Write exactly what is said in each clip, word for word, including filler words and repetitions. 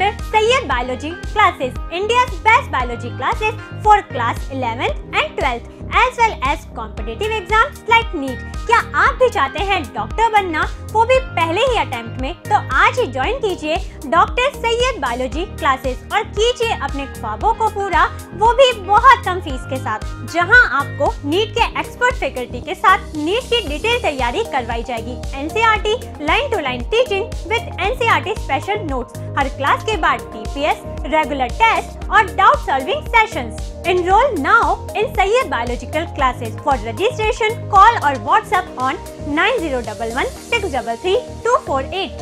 Doctor Syed Biology classes, India's best biology classes for class eleventh and twelfth as well as competitive exams like नीट। क्या आप भी चाहते हैं doctor बनना, वो भी पहले ही अटेम्प्ट में? तो आज ही ज्वाइन कीजिए डॉक्टर सैयद बायोलॉजी क्लासेस और कीजिए अपने ख्वाबों को पूरा, वो भी बहुत कम फीस के साथ, जहां आपको नीट के एक्सपर्ट फैकल्टी के साथ नीट की डिटेल तैयारी करवाई जाएगी। NCERT line to line teaching with NCERT special notes, हर क्लास के बाद टीपीएस, रेगुलर टेस्ट और doubt solving sessions. Enroll now in Syed Biological classes. For registration, call or WhatsApp on nine zero one one six three three two four eight.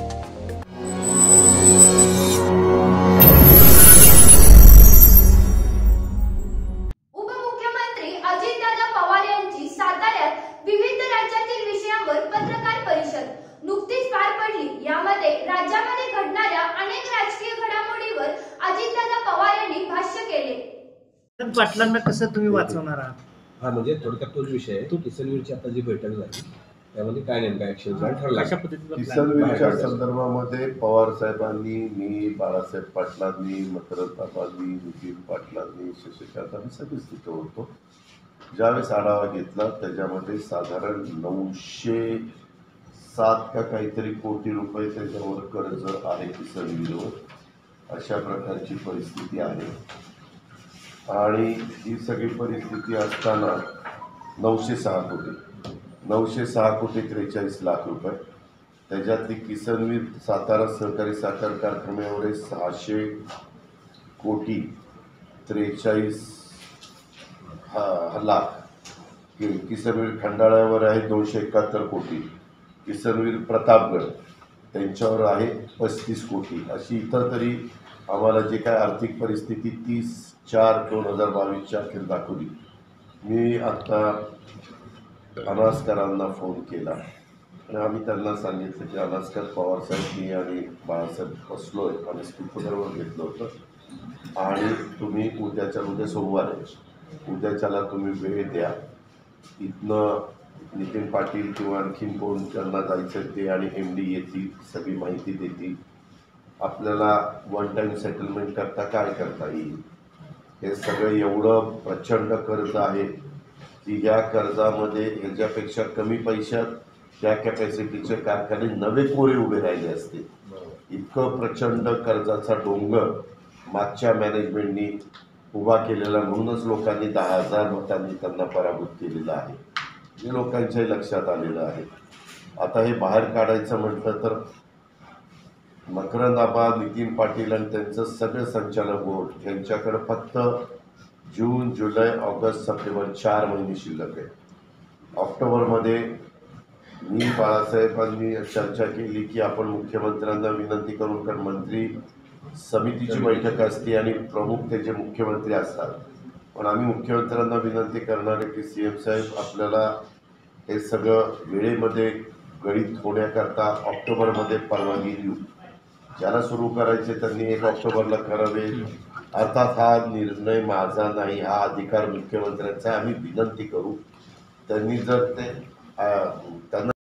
उपमुख्यमंत्री अजितदादा पवार यांची साताऱ्यात विविध राज्यातील विषयांवर पत्रकार परिषद नुकतीच पार पडली। यामध्ये राज्यामध्ये घडणाऱ्या अनेक राजकीय घडामोडींवर अजितदादा पवार यांनी भाष्य केले। पाटलांना कसं तुम्ही वाचवणार आहात? हा म्हणजे थोडक्यात तोच विषय आहे. किसनवीरची आता जी बैठक झाली त्यामध्ये काय नेमका ऍक्शन प्लॅन ठरला? किसनवीरच्या संदर्भामध्ये पवार साहेबांनी, मी, बाळासाहेब पाटलांनी, मकरंदाबांनी, नितीन पाटलांनी, शशिकांत आम्ही सगळेच तिथं होतो. ज्यावेळेस आढावा घेतला त्याच्यामध्ये साधारण नऊशे सात का काहीतरी कोटी रुपये त्याच्यावर कर्ज आहे किसनवीरवर, अशा प्रकारची परिस्थिती आहे. आणि ही सगळी परिस्थिती असताना नऊशे सहा कोटी नऊशे सहा कोटी त्रेचाळीस लाख रुपये त्याच्यातली किसनवीर सातारा सहकारी साखर कारखान्यावर सहाशे कोटी त्रेचाळीस हा लाख किसनवीर खंडाळ्यावर आहे दोनशे एकाहत्तर कोटी किसनवीर प्रतापगड त्यांच्यावर आहे पस्तीस कोटी अशी इतर तरी आम्हाला जे काय आर्थिक परिस्थिती तीस चार दोन हजार बावीसच्या अखेर दाखवली. मी आत्ता अनासकरांना फोन केला आणि आम्ही त्यांना सांगितलं की अनासकर पवारसाहेब, मी आणि बाळासाहेब बसलो आहे आणि स्पीकरवर घेतलं होतं आणि तुम्ही उद्याच्या उद्या सोमवार आहे, उद्याच्याला तुम्ही वेळ द्या. इथनं नितीन पाटील किंवा आणखीन कोण त्यांना जायचं ते आणि एम डी येतील, सगळी माहिती देतील. आपल्याला वन टाईम सेटलमेंट करता काय करता येईल, हे सगळं एवढं प्रचंड कर्ज आहे की या कर्जामध्ये ह्याच्यापेक्षा कमी पैशात त्या कॅपॅसिटीचे कारखाने नवे कोरे उभे राहिले असते. इतकं प्रचंड कर्जाचा डोंगर मागच्या मॅनेजमेंटनी उभा केलेला, म्हणूनच लोकांनी दहा हजार मतांनी त्यांना पराभूत केलेलं आहे, हे लोकांच्याही लक्षात आलेलं आहे. आता हे बाहेर काढायचं म्हटलं तर मकरंदाबा, नितीन पाटील आणि त्यांचं सगळं संचालक बोर्ड यांच्याकडे फक्त जून, जुलै, ऑगस्ट, सप्टेंबर चार महिने शिल्लक आहे. ऑक्टोबरमध्ये मी बाळासाहेबांनी चर्चा केली की आपण मुख्यमंत्र्यांना विनंती करून, कारण मंत्री समितीची बैठक असते आणि प्रमुख त्याचे मुख्यमंत्री असतात, पण आम्ही मुख्यमंत्र्यांना विनंती करणार आहे की सी एम साहेब आपल्याला हे सगळं वेळेमध्ये गणित होण्याकरता ऑक्टोबरमध्ये परवानगी देऊ. ज्याला सुरू करायचे त्यांनी एक ऑक्टोबरला करावे. अर्थात हा निर्णय माझा नाही, हा अधिकार मुख्यमंत्र्यांचा, आम्ही विनंती करू. त्यांनी जर ते त्यांना